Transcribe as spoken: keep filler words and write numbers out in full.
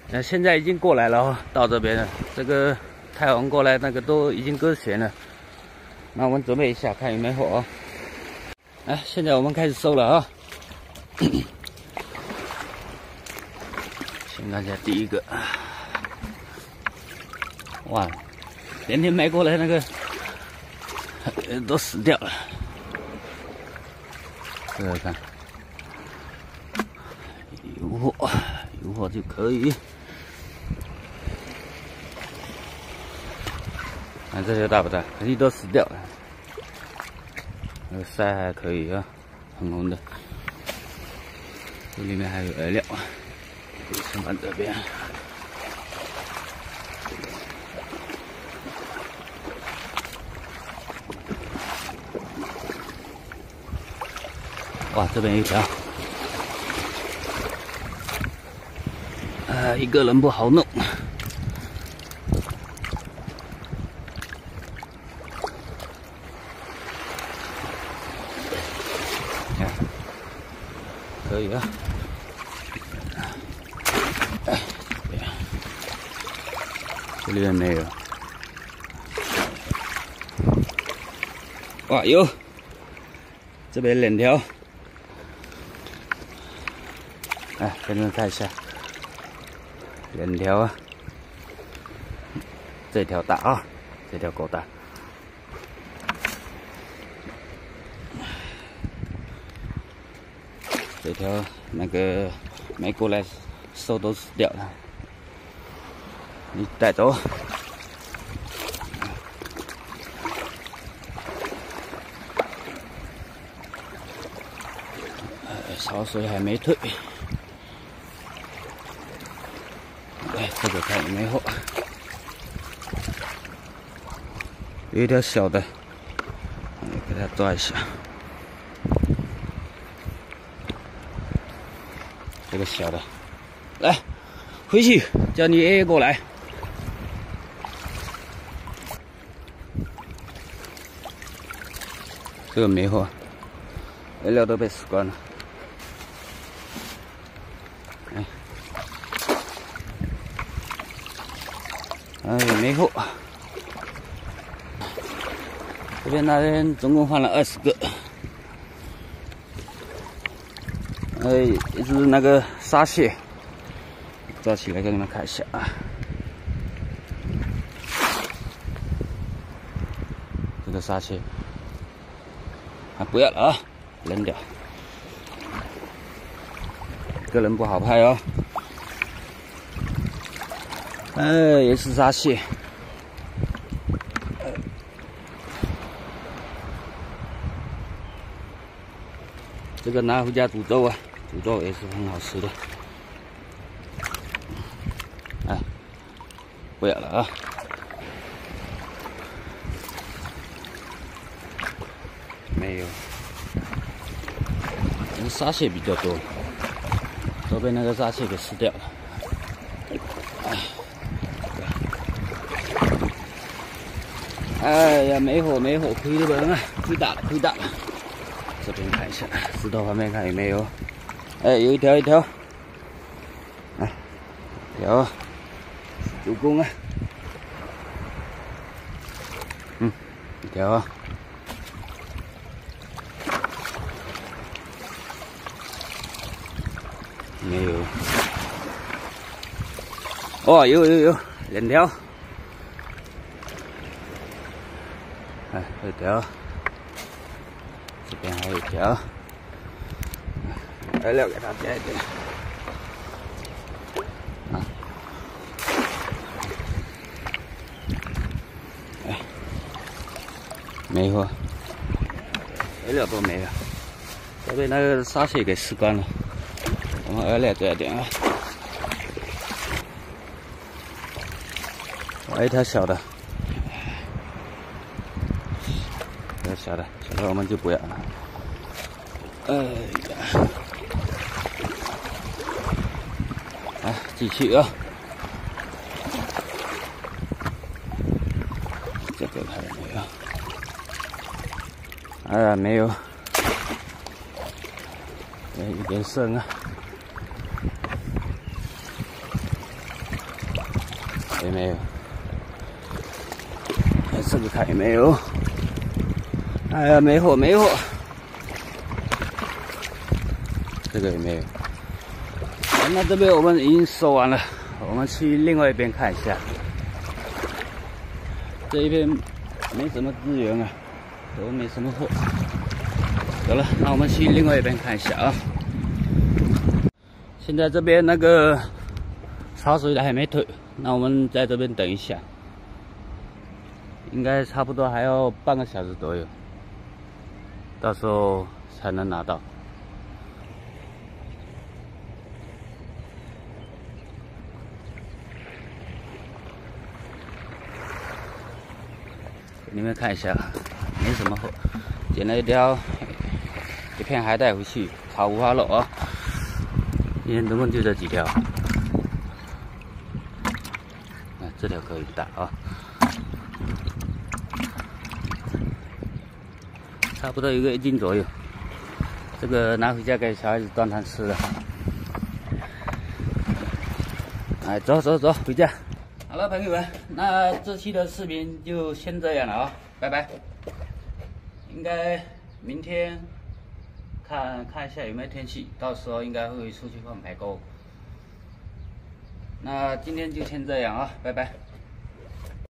那现在已经过来了哦，到这边了。这个太王过来，那个都已经搁弦了。那我们准备一下，看有没有货哦。哎，现在我们开始收了啊。先看一下第一个，哇，连天买过来那个都死掉了。这个看，有货，有货就可以。看这些大不大？可惜都死掉了。那个鳃还可以啊，红红的。这里面还有饵料，先放这边。哇，这边有一条，呃，一个人不好弄。看，可以啊。哎，这里面没有。哇，有，这边两条。哎，给你们看一下，两条啊，这条大啊，这条够大。这条那个没过来收都死掉了，你带走。呃，潮水还没退。哎，这个看有没有货，有一条小的，给它抓一下。这个小的，来，回去叫你爷爷过来。这个没货，饵料都被吃光了。哎。哎，没货。这边那边总共换了二十个。哎，一只那个沙蟹，抓起来给你们看一下啊。这个沙蟹，啊，不要了啊，扔掉。个人不好拍哦。哎，也是沙蟹。这个拿回家煮粥啊，煮粥也是很好吃的。哎，不要了啊！没有，沙蟹比较多，都被那个沙蟹给吃掉了。哎。哎呀，没货没货，亏了本啊，亏大了亏大了。这边看一下，石头旁边看有没有？哎，有一条一条，哎，有，主公啊，嗯，一条啊，没有，哦，有有有，两条。哎，这条，这边还有一条，饵料给它加一点。啊，哎，没货，饵料都没了，都被那个沙蟹给吃光了。我们饵料加一点啊。还有一条小的。小的，小的我们就不要了。哎呀，来继续啊！这个还有没有？哎呀，没有，有点深啊。 有没有？这个看有没有？哎呀，没货没货。这个有没有？那这边我们已经收完了，我们去另外一边看一下。这一边没什么资源啊，都没什么货。走了，那我们去另外一边看一下啊。现在这边那个潮水的还没退，那我们在这边等一下，应该差不多还要半个小时左右，到时候才能拿到。给你们看一下，没什么货，捡了一条一片海带回去炒五花肉啊。今天总共就这几条，那这条可以打啊，差不多有个一斤左右。这个拿回家给小孩子端汤吃了。哎，走走走，回家。好了，朋友们，那这期的视频就先这样了啊，拜拜。应该明天看看一下有没有天气，到时候应该会出去放排钩。那今天就先这样啊，拜拜。